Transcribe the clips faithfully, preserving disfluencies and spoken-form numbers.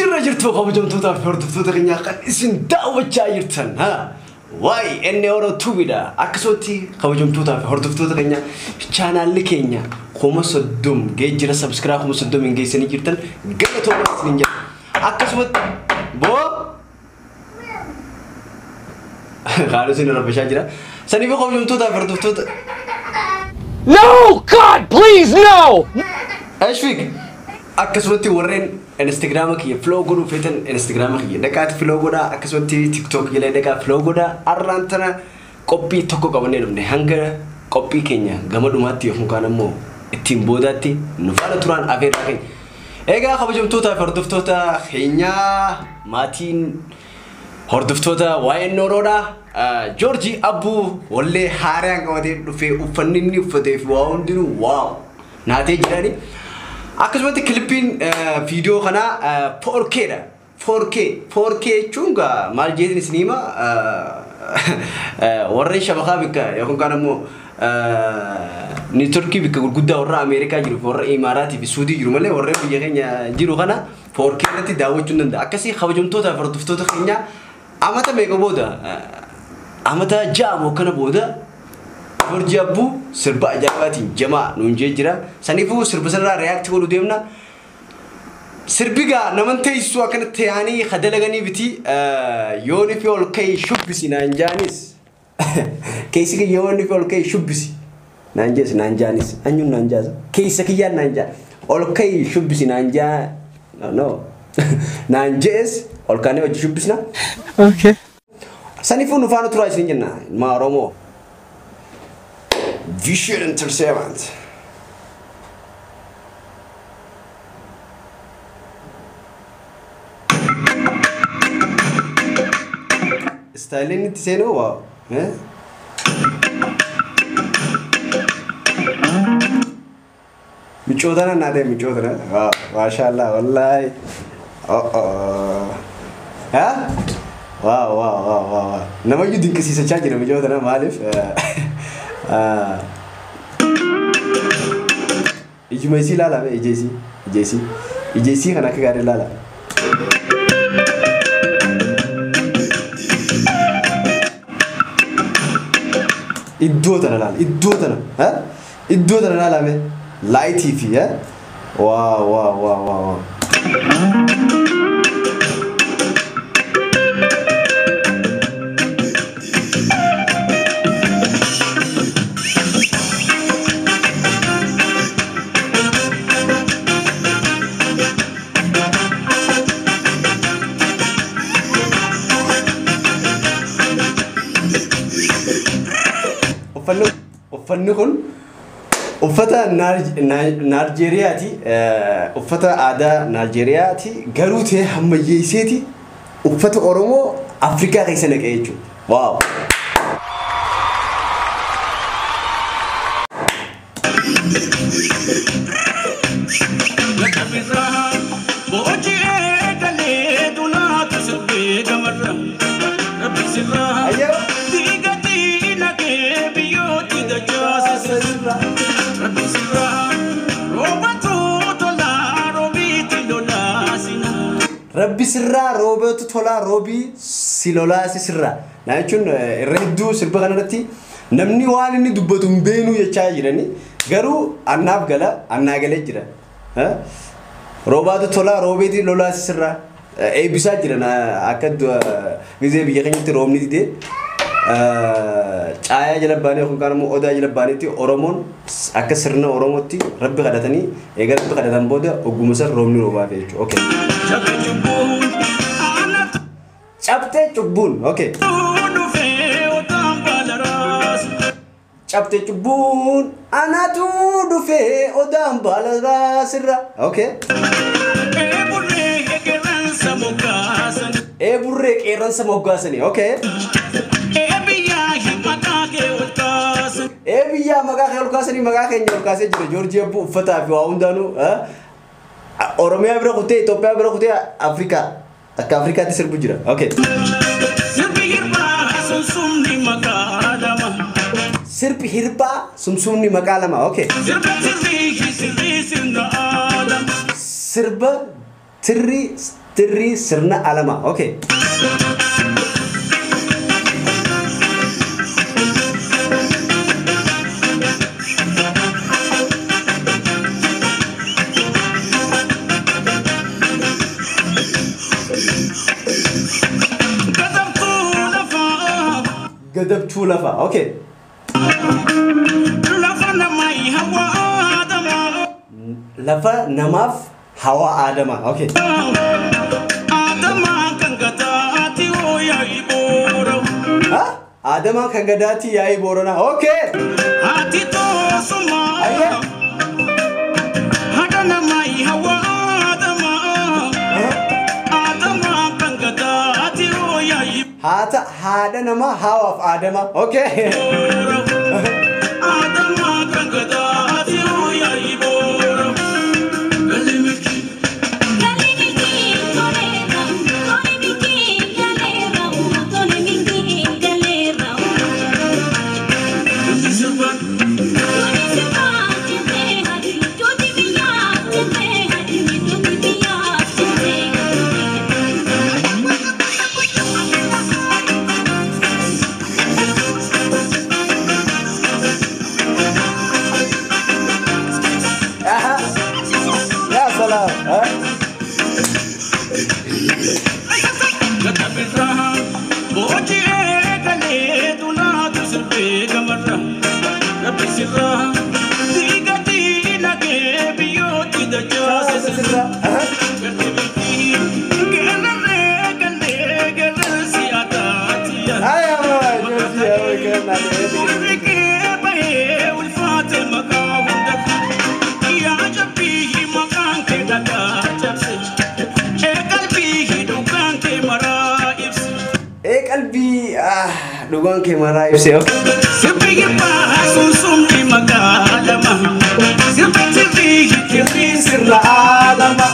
جرّا جرتوا خبجم توتا فرد توتا غنيا قد اسم دعوة جايرتن ها واي إني أورو توبيدا أكسوتي خبجم توتا فرد توتا غنيا channel لكينيا خمس صدوم جي جرا سبسكرايب خمس صدوم إن جي سني جرتن جل تومس نينجا أكسوت بو خالص إنه ربشة جرا سني بو خبجم توتا فرد توتا No God please no إيش فيك أكسوتي ورين انستغرامك يا فلو غدو فيتن انستغرامك يا دكات فلو غدا أكسوتي تيك توك يلا دكات فلو غدا أرانتنا كوبي توكو كمان نمني هنگر كوبي كينيا غمدو ماتي يوم كان مو التيم بوداتي نفعل تران أفير لكن إيجا خبجم توتا فردف توتا خينيا ماتين هردف توتا وين نورودا جورجي أبو ولا هاريان كودي نفي وفنني وفدي واو دينو واو ناتي جراني أكسبتي كليبين فيديو خنا فور كي ده فور كي فور كي چونغا مال جيدني سينما ورّي شبكة بك يكون كانوا ni Turki bika gurgudda warra Amerika jiru warra Imarati fi Saudi jiru malee warra biyya keenya jiru kana four K irratti daawwachuun danda'a akkasii kabajamtoota fardoftoota keenya amata meeqa booda amata ja'a kana booda George Abu sirba ajaa'ibaatiin jamaa nuun jee jira saniifuu sirba sanarraa react godhu deemna sirbiga naman teessu akkana ta'anii khadalaganii biti yooni fi ol ka'ii shubbisi naan jaanis keessa yooni fi ol ka'ii shubbisi naan jees naan jaanis anyuun naan jaasa keessa kiyyaan naan jaa ol ka'ii shubbisi naan jaa no naan jees ol kaanee hojii shubbisna okay saniifuu nu faana turaa isin jenna maa Oromoo Vision Entertainment ستايلين تسينو واو ها ميچودنا نادي ميچودنا واو ما شاء الله والله اه ها واو واو واو واو نما يدين كسي سچاجي ميچودنا مالف اه يجمسي لا لا يجسي يجسي يجسي كنا كغاري لا لا إدوتنا لا إدوتنا ها إدوتنا لا لا مي لاي تي في ها واو واو واو واو وفنكون وفتا نيجيرياتي وفتا عادا نيجيرياتي قالوتي هم يسيتي وفتا أورومو أفريقيا كيسنك أيجو واو ربي سرّا روبوت تولا روبي سيلولا سرّا نايشون الردو سربا غنرتي نمني وان إني دبتم بينو يشاجرني غرو أناب غلا أنا غلا جرا ها روبوت تولا روبي دي لولا سرّا أي بيساجرنا أكاد بيزي بيجي ترومني دي cahaya jalabani aku kan mau oda jalabani ti oromon akasirna oromoti rabbi kadatani egar rabbi kadatan boda ogumusar romni roba fechu oke capte cubun oke capte cubun anatu dufe odam balarasira oke e burre keran samogasani oke Ebiya magake olkasani magake nyolkase jiro George Abu fata fi waundanu ha Oromia bira kute Ethiopia bira kute Afrika ak Afrika ti serbu jira okay Sirpi hirpa sumsumni makalama okay Sirba tiri Tiri sirna alama. Okay. Gadab Chulafa. Okay. Lafa namaf hawa adama. Okay. Huh? Adama kangadati ya iborona. Okay. Hata hada nama hawa of adama. Okay. Kalbi ah dugaan ke mara ifse okay sipi pa susum di magalama sipi sipi sirla alama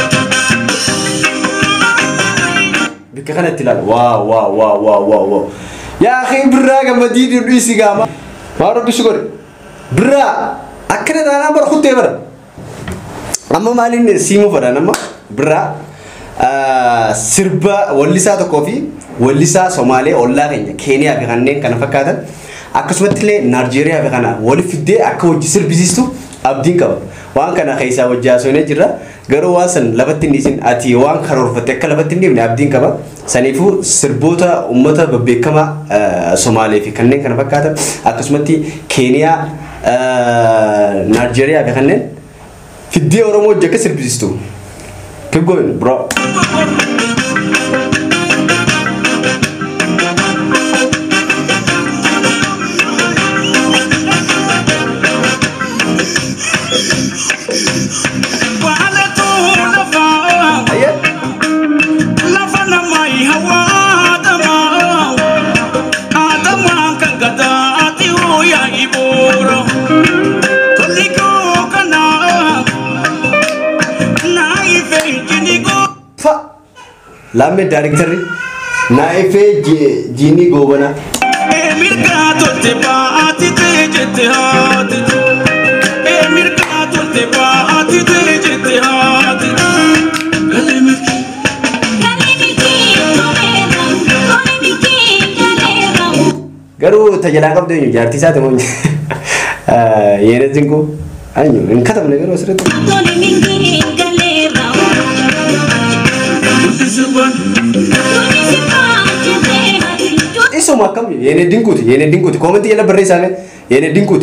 bikana tilal wow wow wow wow wow wow ya akhi bra ga madidi duisi gama maro bishugor bra akre dana bar khutte bar amma malin simu fara nama bra sirba wallisa to kofi wallisa Somalia olla Kenya Kenya bi gannen kana fakatan akasmatle Nigeria bi kana wali fidde akko jisir bisistu abdin ka wan kana khaysa wajja sone jira garo wasan labatin disin ati wan karor fatte kala labatin ni abdin ka ba sanifu sirbota ummata babekama Somalia fi kannen kana fakatan akasmati Kenya Nigeria bi gannen fidde oromo jaka sir bisistu keep going bro Lame director naife jini gobana emir ka tote ba ati te jete hat emir ka tote ba ati te jete hat galimiki galimiki galimiki garu tajala kabde jarti sa temo yene jinko anyo en khatam ne garu asre galimiki galera Iso makam yene dinkuti yene dinkuti comment yela berresane yene dinkuti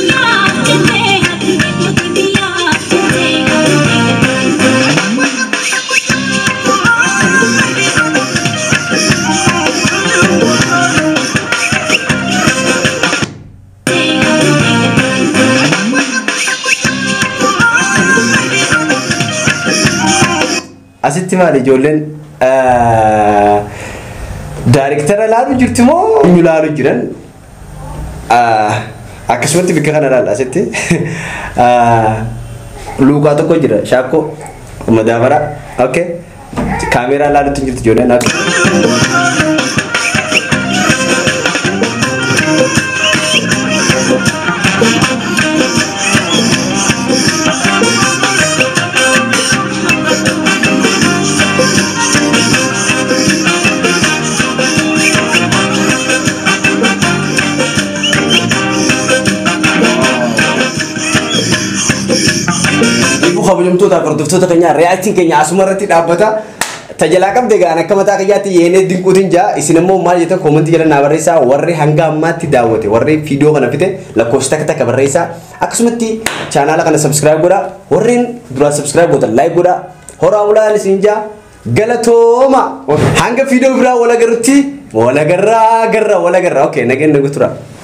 asitti mali jollen director lalu jirtimo ñu lalu jiran akasmati bika kana dal asitti luka to ko jira shako madavara okay kamera lalu tunjit jollen ak kabajamtoota hordoftoota keenya reaction keenya asumarratti dhaabbata. Tajaajila qabde gaan akka mataa kiyyaatti yeenee dinquutiin jaa isin immoo maal jettan koomentii jala naa barreessaa warri hanga ammaatti daawwate warri viidiyoo kana fite lakkoofsa takka takka barreessaa akkasumatti chaanaala kana subscribe godhaa warreen duraan subscribe gootan like godhaa horaa bulaa isin jaa galatooma hanga viidiyoo biraa wala garutti wala garraa garra wala garra okay nageen nagu tura.